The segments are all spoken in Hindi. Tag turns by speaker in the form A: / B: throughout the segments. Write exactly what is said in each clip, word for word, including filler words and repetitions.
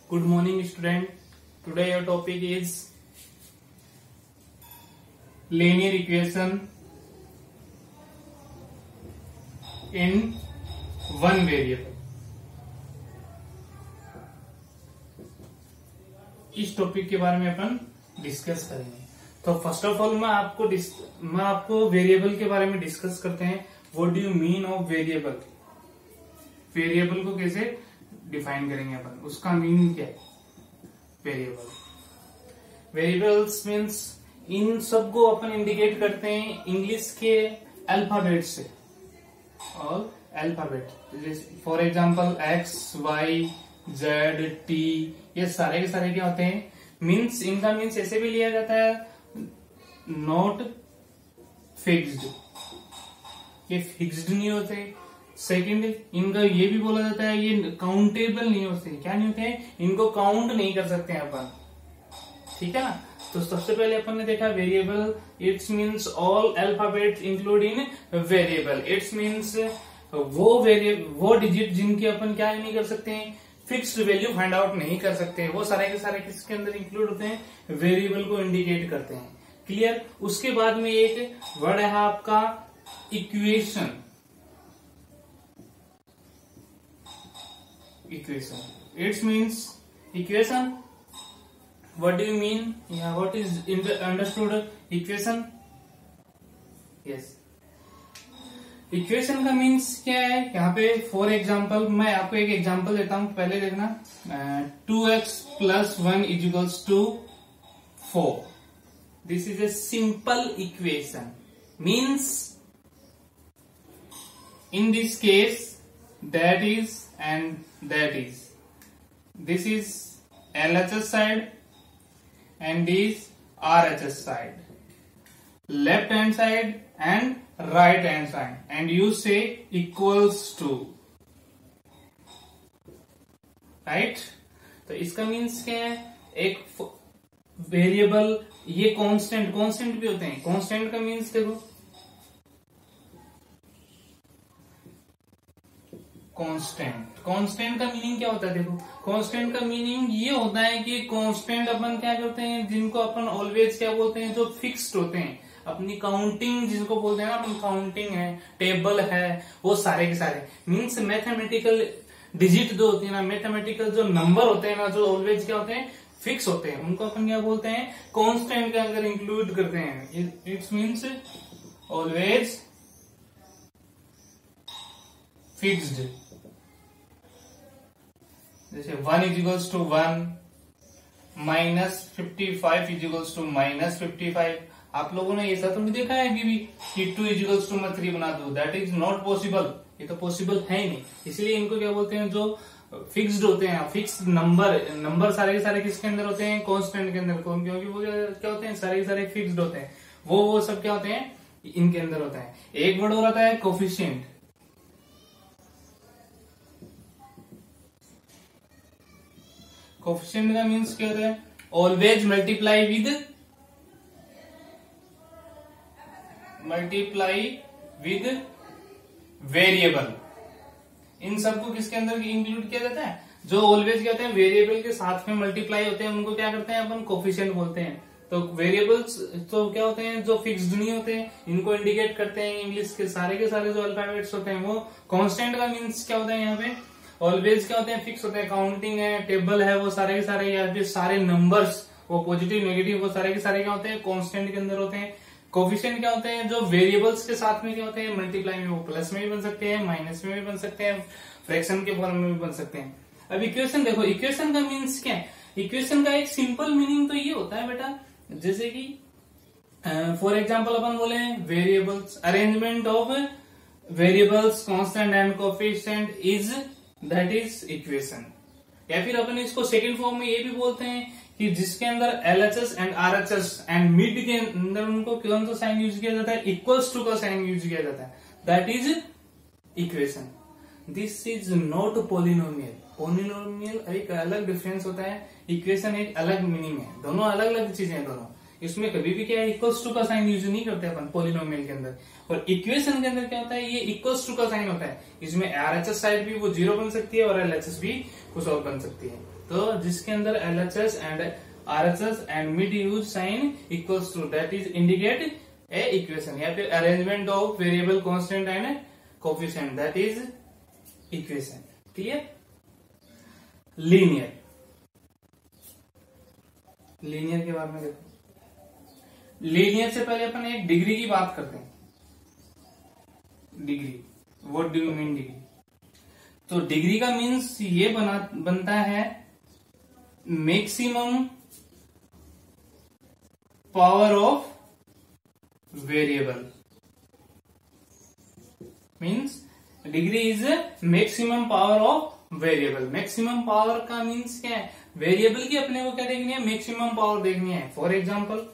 A: Good morning, student. Today your topic is linear equation in one variable. इस टॉपिक के बारे में अपन डिस्कस करेंगे. तो फर्स्ट ऑफ ऑल मैं आपको मैं आपको वेरिएबल के बारे में डिस्कस करते हैं. What do you mean of variable? Variable को कैसे डिफाइन करेंगे अपन, उसका मीनिंग क्या है. वेरिएबल वेरिएबल्स मीन्स इन सबको अपन इंडिकेट करते हैं इंग्लिश के अल्फाबेट से. और alphabet for example X, Y, Z, T, ये सारे के सारे क्या होते हैं? मीन्स इनका मीन्स ऐसे भी लिया जाता है नॉट फिक्स्ड. ये फिक्स्ड नहीं होते. सेकंड, इनका ये भी बोला जाता है ये काउंटेबल नहीं होते. क्या नहीं होते हैं? इनको काउंट नहीं कर सकते हैं अपन. ठीक है ना. तो सबसे पहले अपन ने देखा variable. It's means all alphabet include in variable. It's means वो वेरिएबल वो डिजिट जिनके अपन क्या नहीं कर सकते हैं, फिक्स्ड वैल्यू फाइंड आउट नहीं कर सकते हैं. वो सारे के सारे किसके अंदर इंक्लूड होते हैं? वेरिएबल को इंडिकेट करते हैं. क्लियर. उसके बाद में एक वर्ड है आपका equation. Equation. It means equation. What do you mean? Yeah, what is understood equation? Yes. Equation का मीन्स क्या है यहाँ पे? फॉर एग्जाम्पल मैं आपको एक एग्जाम्पल देता हूँ, पहले देखना. Two X plus one is equals to four. This is a simple equation. Means in this case that is and that is. This is L H S side and this R H S side. Left hand side and right hand side. And you say equals to. Right? तो इसका मीन्स क्या है? एक वेरिएबल, ये कांस्टेंट कांस्टेंट भी होते हैं. कांस्टेंट का मीन्स देखो, कांस्टेंट कांस्टेंट का मीनिंग क्या होता है? देखो, कांस्टेंट का मीनिंग ये होता है कि कांस्टेंट अपन क्या करते हैं, जिनको अपन ऑलवेज क्या बोलते हैं, जो फिक्स्ड होते हैं. अपनी काउंटिंग जिसको बोलते हैं ना अपन, काउंटिंग है, टेबल है, वो सारे के सारे मीन्स मैथमेटिकल डिजिट जो होती है ना, मैथमेटिकल जो नंबर होते हैं ना, जो ऑलवेज क्या होते हैं, फिक्स होते हैं, उनको अपन क्या बोलते हैं, कांस्टेंट के अंदर इंक्लूड करते हैं. It's means always fixed. जैसे one is equals to one, minus fifty five is equals to minus fifty five. आप लोगों ने ऐसा तो नहीं देखा है कि भी कि टू इज इक्वल्स टू मैं थ्री बना दू. That is not possible. ये तो पॉसिबल है ही नहीं. इसलिए इनको क्या बोलते हैं, जो फिक्स्ड होते हैं, फिक्स्ड नंबर नंबर सारे के सारे किसके अंदर होते हैं? कांस्टेंट के अंदर. क्योंकि वो क्या होते हैं, सारे के सारे फिक्स्ड होते हैं. वो वो सब क्या होते हैं, इनके अंदर होता है. एक वर्ड और आता है कोफिशिएंट. कोफिशिएंट का मीन्स क्या होता है? Always multiply with multiply with variable. इन सबको किसके अंदर इंक्लूड किया जाता है? जो ऑलवेज क्या होते हैं, वेरिएबल के साथ में मल्टीप्लाई होते हैं, उनको क्या करते हैं अपन? कोफिशिएंट बोलते हैं. तो वेरिएबल्स तो क्या होते हैं, जो फिक्स्ड नहीं होते हैं, इनको इंडिकेट करते हैं इंग्लिश के सारे के सारे जो अल्फाबेट्स होते हैं. वो कांस्टेंट का मीन्स क्या होता है यहाँ पे? ऑलवेज क्या होते हैं, फिक्स होते हैं. काउंटिंग है, टेबल है, वो सारे के सारे, या फिर सारे नंबर्स, वो पॉजिटिव नेगेटिव, वो सारे के सारे क्या होते हैं, कांस्टेंट के अंदर होते हैं. कोफिशिएंट क्या होते हैं, जो वेरिएबल्स के साथ में क्या होते हैं, मल्टीप्लाई में, वो प्लस में भी बन सकते हैं, माइनस में भी बन सकते हैं, फ्रैक्शन के फॉर्म में भी बन सकते हैं. अब इक्वेशन देखो, इक्वेशन का मीन्स क्या है? इक्वेशन का एक सिंपल मीनिंग तो ये होता है बेटा, जैसे कि फॉर एग्जाम्पल अपन बोले variables, arrangement of variables constant and coefficient is, that is equation. या फिर अपन इसको सेकंड फॉर्म में ये भी बोलते हैं कि जिसके अंदर L H S and R H S and mid के अंदर उनको कौन सा साइन यूज किया जाता है? इक्वल्स टू का साइन यूज किया जाता है. That is equation. This is not polynomial. Polynomial एक अलग डिफरेंस होता है, इक्वेशन एक अलग मीनिंग है. दोनों अलग अलग चीजें हैं दोनों. इसमें कभी भी क्या है, इक्वल्स टू का साइन यूज नहीं करते अपन पॉलिनोमियल के अंदर। और इक्वेशन के अंदर क्या होता है, ये इक्वल्स टू का साइन होता है। इसमें आरएचएस साइड भी वो जीरो बन सकती है और एलएचएस भी कुछ और बन सकती है। तो जिसके अंदर LHS and RHS and mid use sign equals to, that is indicate a equation. या फिर arrangement of variable constant and coefficient, that is equation. Clear. Linear, linear के बारे में देखो। लीनियर से पहले अपन एक डिग्री की बात करते हैं। Degree, what do you mean degree? तो डिग्री का मीन्स ये बना बनता है maximum power of variable. Means degree is maximum power of variable. Maximum power का मीन्स क्या है, वेरिएबल की अपने को क्या देखनी है, मैक्सिमम पावर देखनी है। For example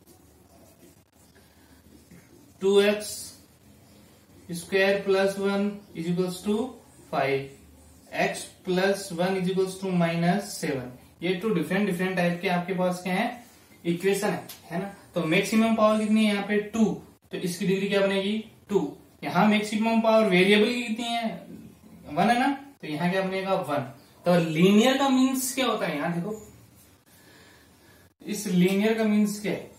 A: two X square plus one is equals to five, X plus one is equals to minus seven. ये टू डिफरेंट डिफरेंट टाइप के आपके पास क्या है, इक्वेशन है, है ना। तो मैक्सिमम पावर कितनी है यहाँ पे टू, तो इसकी डिग्री क्या बनेगी टू। यहाँ मैक्सिमम पावर वेरिएबल की कितनी है, वन है ना, तो यहाँ क्या बनेगा वन। तो लीनियर का मीन्स क्या होता है, यहाँ देखो इस लीनियर का मीन्स क्या है,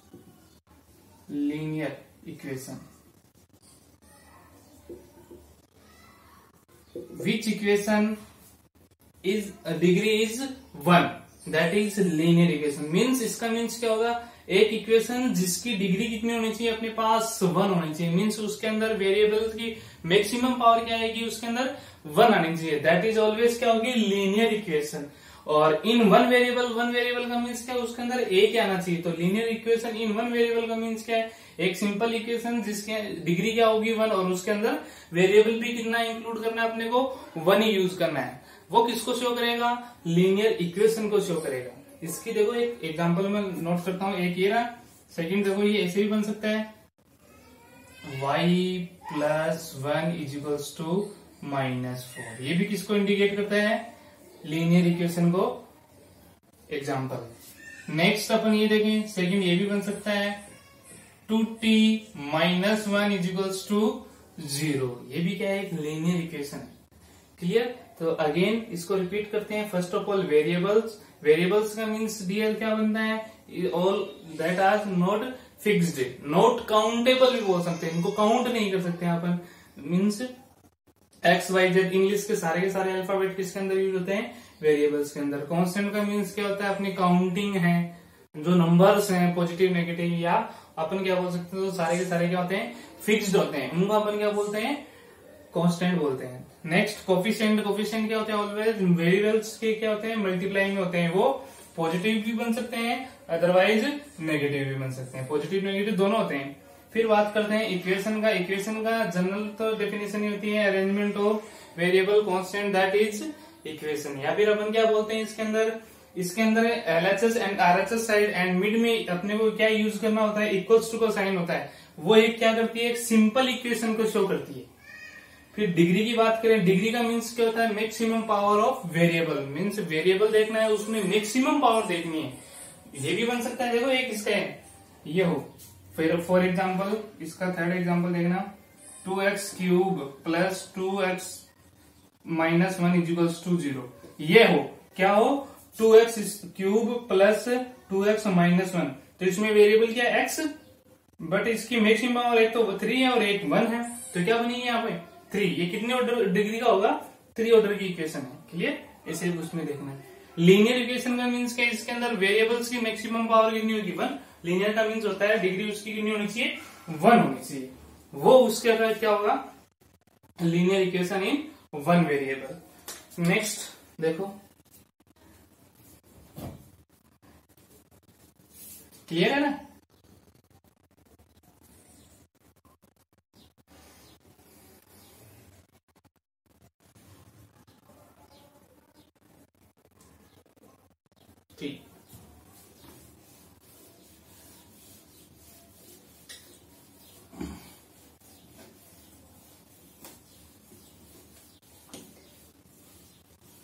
A: linear equation which equation is degree is one, that is linear equation. Means इसका मीन्स क्या होगा, एक इक्वेशन जिसकी डिग्री कितनी होनी चाहिए अपने पास, वन होनी चाहिए। मीन्स उसके अंदर वेरिएबल की मैक्सिमम पावर क्या आएगी, उसके अंदर वन आनी चाहिए। दैट इज ऑलवेज क्या होगी, लीनियर इक्वेशन। और in one variable, one variable का मीन्स क्या है, उसके अंदर एक ही आना चाहिए। तो linear equation in one variable का मीन्स क्या है, एक सिंपल इक्वेशन जिसके डिग्री क्या होगी वन, और उसके अंदर वेरिएबल भी कितना इंक्लूड करना है अपने को, वन ही यूज करना है। वो किसको शो करेगा, लीनियर इक्वेशन को शो करेगा। इसकी देखो एक एग्जांपल में नोट करता हूं, एक ये रहा। सेकंड देखो ये ऐसे भी बन सकता है, y plus one is equals to minus four. ये भी किसको इंडिकेट करता है, लीनियर इक्वेशन को। एग्जांपल नेक्स्ट अपन ये देखें, सेकंड ये भी बन सकता है two t minus one is equals to zero. ये भी क्या है, एक लीनियर इक्वेशन है। क्लियर। तो अगेन इसको रिपीट करते हैं। First of all variables, variables का मीन्स डीएल क्या बनता है, all that are not fixed, not countable भी बोल सकते हैं, इनको काउंट नहीं कर सकते हैं अपन। Means x Y z, English के सारे के सारे अल्फाबेट किसके अंदर यूज होते हैं, वेरिएबल्स के अंदर। कांस्टेंट का मीन्स क्या होता है, अपनी काउंटिंग है, जो नंबर्स हैं पॉजिटिव नेगेटिव, या अपन क्या बोल सकते हैं, तो सारे के सारे क्या होते हैं, फिक्स्ड होते हैं, उनको अपन क्या बोलते हैं, कांस्टेंट बोलते हैं। नेक्स्ट कोफिशिएंट, कोफिशिएंट क्या होते हैं, ऑलवेज वेरिएबल्स के क्या होते हैं, मल्टीप्लाई में होते हैं। वो पॉजिटिव भी बन सकते हैं, अदरवाइज नेगेटिव भी बन सकते हैं, पॉजिटिव नेगेटिव दोनों होते हैं। फिर बात करते हैं इक्वेशन का। इक्वेशन का जनरल तो डेफिनेशन ही होती है arrangement of variable constant, that is equation. या फिर अपन क्या बोलते हैं इसके अंदर, इसके अंदर LHS and RHS side and mid में अपने को क्या यूज करना होता है, इक्वल्स टू का साइन होता है। वो एक क्या करती है, एक सिंपल इक्वेशन को शो करती है। फिर डिग्री की बात करें, डिग्री का मीन्स क्या होता है, maximum power of variable. Means variable देखना है, उसमें मैक्सिमम पावर देखनी है। ये भी बन सकता है, देखो एक इसका है, ये हो। फिर फॉर एग्जाम्पल इसका थर्ड एग्जाम्पल देखना, two x cube plus two x minus one is equals to zero. ये हो क्या हो, two x cube plus two x minus one. तो इसमें वेरिएबल क्या है, एक्स, बट इसकी मैक्सिमम पावर एक तो थ्री है और एक वन है, तो क्या बनेगी यहाँ पे थ्री। ये कितने ऑर्डर डिग्री का होगा, थ्री ऑर्डर की इक्वेशन है। क्लियर। ऐसे उसमें देखना है। लीनियर इक्वेशन का मीन्स क्या है, इसके अंदर वेरिएबल्स की मैक्सिमम पावर कितनी होगी, वन। लीनियर का मीन्स होता है डिग्री उसकी कितनी होनी चाहिए, वन होनी चाहिए। वो उसके अंदर क्या होगा, linear equation in one variable. Next देखो, क्लियर है ना। ठीक,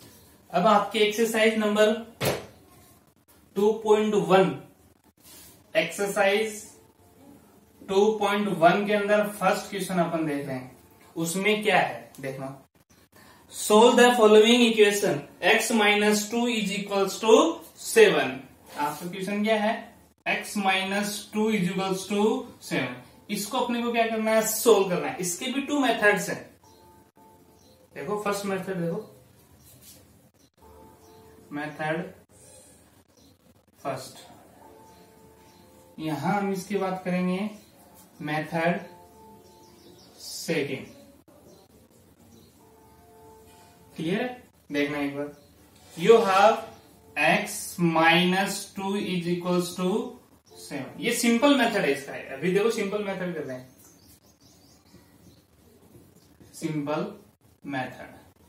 A: अब आपके exercise number two point one exercise two point one के अंदर फर्स्ट क्वेश्चन अपन देख रहे हैं। उसमें क्या है देखना, solve the following equation x minus two is equals to seven. आपका क्वेश्चन क्या है, x minus two is equals to seven. इसको अपने को क्या करना है, सोल्व करना है। इसके भी टू मेथड्स हैं। देखो फर्स्ट मेथड देखो, मेथड फर्स्ट, यहां हम इसकी बात करेंगे मेथड सेकेंड। क्लियर है, देखना एक बार। You have x minus two is equals to seven. ये सिंपल मेथड है इसका है। अभी देखो सिंपल मेथड कर रहे हैं, सिंपल मेथड।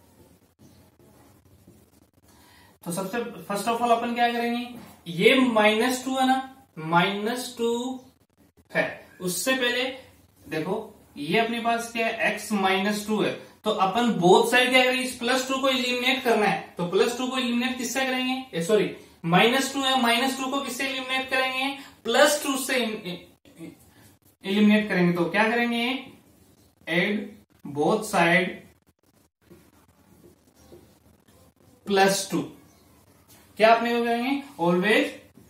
A: तो सबसे फर्स्ट ऑफ ऑल अपन क्या करेंगे, ये माइनस टू है ना, माइनस टू है। उससे पहले देखो ये अपने पास क्या है, x माइनस टू है। तो अपन बोथ साइड क्या करेंगे, इस प्लस टू को इलिमिनेट करना है। तो प्लस टू को इलिमिनेट किससे करेंगे, सॉरी माइनस टू है, माइनस टू को किससे इलिमिनेट करेंगे, प्लस टू से इलिमिनेट करेंगे। तो क्या करेंगे, add both side plus two. क्या अपने को करेंगे, always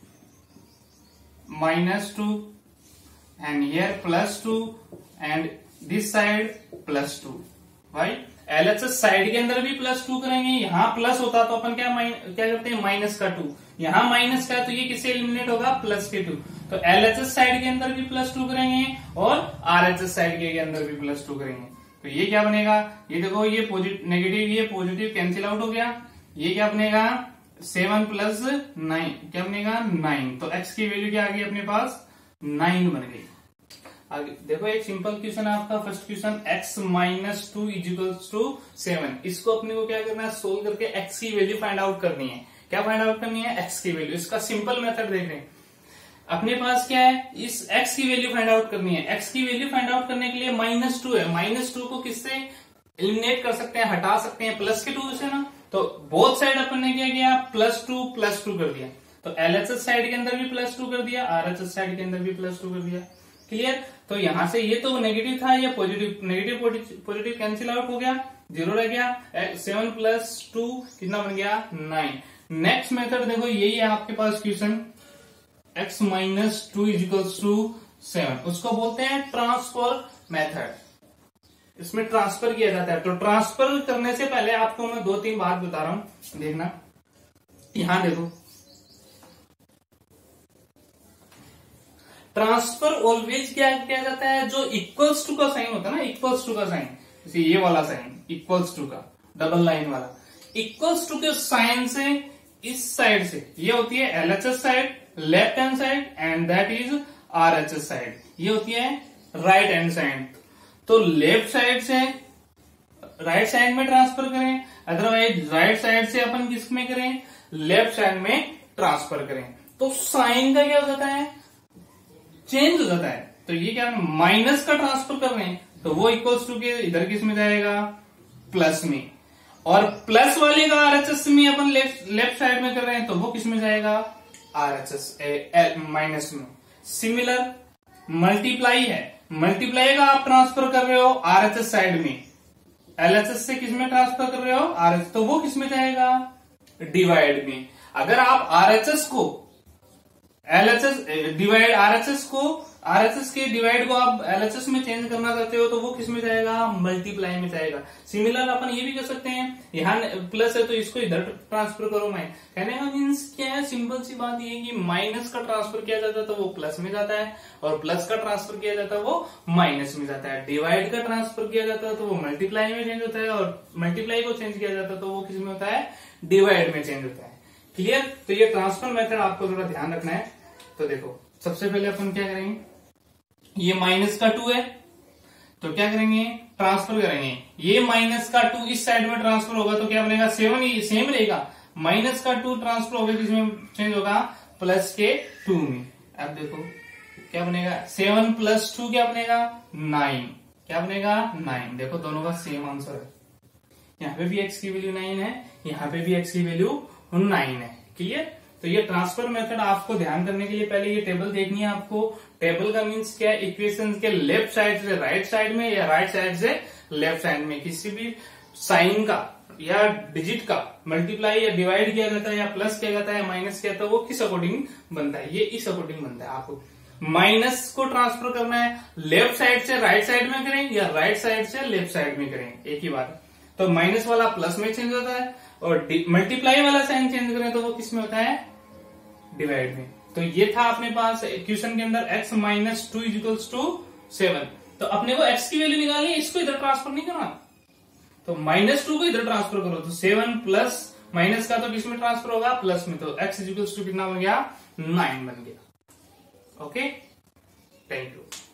A: minus two and here plus two and this side plus two. भाई एलएचएस साइड के अंदर भी प्लस टू करेंगे। यहां प्लस होता तो अपन क्या क्या करते हैं, माइनस का टू। यहां माइनस का, तो ये किससे एलिमिनेट होगा, प्लस के टू। तो एलएचएस साइड के अंदर भी प्लस टू करेंगे और आरएचएस साइड के अंदर भी प्लस टू करेंगे। तो ये क्या बनेगा, ये देखो ये पॉजिटिव नेगेटिव, ये पॉजिटिव कैंसिल आउट हो गया। ये क्या बनेगा, सेवन प्लस नाइन क्या बनेगा, नाइन। तो एक्स की वैल्यू क्या आ गई अपने पास, नाइन बन गई। आगे देखो एक सिंपल क्वेश्चन है आपका first question, x minus two is equals to seven. इसको अपने को क्या करना है, सोल्व करके x की वैल्यू फाइंड आउट करनी है। क्या फाइंड आउट करनी है, x की वैल्यू। इसका सिंपल मेथड देख रहे हैं अपने पास क्या है, इस x की वैल्यू फाइंड आउट करनी है। x की वैल्यू फाइंड आउट करने के लिए माइनस टू है, माइनस टू को किससे एलिमिनेट कर सकते हैं, हटा सकते हैं, प्लस के टू से ना। तो बोथ साइड अपन ने क्या किया, प्लस टू प्लस टू कर दिया। तो एलएचएस साइड के अंदर भी प्लस टू कर दिया, आरएचएस साइड के अंदर भी प्लस टू कर दिया। क्लियर। तो यहां से ये तो नेगेटिव था, ये positive, negative positive cancel out हो गया, जीरो रह गया। सेवन प्लस टू कितना बन गया, नाइन। नेक्स्ट मेथड देखो यही है आपके पास question, x minus two is equals to seven. उसको बोलते हैं ट्रांसफर मेथड। इसमें ट्रांसफर किया जाता है। तो ट्रांसफर करने से पहले आपको मैं दो तीन बात बता रहा हूं, देखना। यहां देखो ट्रांसफर ऑलवेज क्या किया जाता है, जो इक्वल्स टू का साइन होता है ना, इक्वल्स टू का साइन, जैसे ये वाला साइन इक्वल्स टू का, डबल लाइन वाला, इक्वल्स टू के साइन से इस साइड से, ये होती है LHS side, left hand side, and that is RHS side. ये होती है राइट हैंड साइड। तो लेफ्ट साइड से राइट साइड में ट्रांसफर करें, अदरवाइज राइट साइड से अपन किस में करें, लेफ्ट साइड में ट्रांसफर करें। तो साइन का क्या हो जाता है, चेंज हो जाता है। तो ये क्या माइनस का ट्रांसफर कर रहे हैं, तो वो इक्वल्स टू के इधर किस में जाएगा, प्लस में। और प्लस वाले का आरएचएस में अपन लेफ्ट लेफ्ट साइड में कर रहे हैं, तो वो किस में जाएगा, आरएचएस माइनस में। सिमिलर मल्टीप्लाई है, मल्टीप्लाई का आप ट्रांसफर कर रहे हो आरएचएस साइड में, एलएचएस से किस में ट्रांसफर कर रहे हो, आरएचएस, तो वो किस में जाएगा, डिवाइड में। अगर आप आरएचएस को एलएचएस डिवाइड आरएचएस को आरएचएस के डिवाइड को आप एलएचएस में चेंज करना चाहते हो, तो वो किस में जाएगा, मल्टीप्लाई में जाएगा। सिमिलर अपन ये भी कर सकते हैं, यहाँ प्लस है तो इसको इधर ट्रांसफर करो। मैं कहने का मीन्स क्या है, सिंपल सी बात ये है कि माइनस का ट्रांसफर किया जाता है तो वो प्लस में जाता है, और प्लस का ट्रांसफर किया जाता है वो माइनस में जाता है। डिवाइड का ट्रांसफर किया जाता है तो वो मल्टीप्लाई में चेंज होता है, और मल्टीप्लाई को चेंज किया जाता है तो वो किस में होता है, डिवाइड में चेंज होता है। क्लियर। तो ये ट्रांसफर मेथड आपको थोड़ा ध्यान रखना है। तो देखो सबसे पहले अपन क्या करेंगे, ये माइनस का टू है तो क्या करेंगे, ट्रांसफर करेंगे। ये माइनस का टू इस साइड में ट्रांसफर होगा तो क्या बनेगा, सेवन ही सेम रहेगा। माइनस का टू ट्रांसफर होगा किसमें चेंज होगा, प्लस के टू में। अब देखो क्या बनेगा, सेवन प्लस टू क्या बनेगा, नाइन। क्या बनेगा, नाइन। देखो दोनों का सेम आंसर है। यहाँ पे भी एक्स की वैल्यू नाइन है, यहाँ पे भी एक्स की वैल्यू नाइन है। क्लियर। तो ये ट्रांसफर मेथड आपको ध्यान करने के लिए पहले ये टेबल देखनी है आपको। टेबल का मीन्स क्या है, इक्वेशन के लेफ्ट साइड से राइट साइड में या राइट साइड से लेफ्ट साइड में किसी भी साइन का या डिजिट का मल्टीप्लाई या डिवाइड किया जाता है या प्लस किया जाता है या माइनस किया जाता है, वो किस अकॉर्डिंग बनता है, ये इस अकॉर्डिंग बनता है। आपको माइनस को ट्रांसफर करना है, लेफ्ट साइड से राइट साइड में करें या राइट साइड से लेफ्ट साइड में करें, एक ही बात है। तो माइनस वाला प्लस में चेंज होता है और मल्टीप्लाई वाला साइन चेंज करें तो वो किस में होता है, डिवाइड में। तो ये था अपने पास इक्वेशन के अंदर x minus two is equals to seven. तो अपने को x की वैल्यू निकालनी है, इसको इधर ट्रांसफर नहीं करना, तो माइनस टू को इधर ट्रांसफर करो। तो सेवन प्लस माइनस का तो किस में ट्रांसफर होगा, प्लस में। तो x इजिकल्स टू कितना हो गया, नाइन बन गया। Okay, thank you.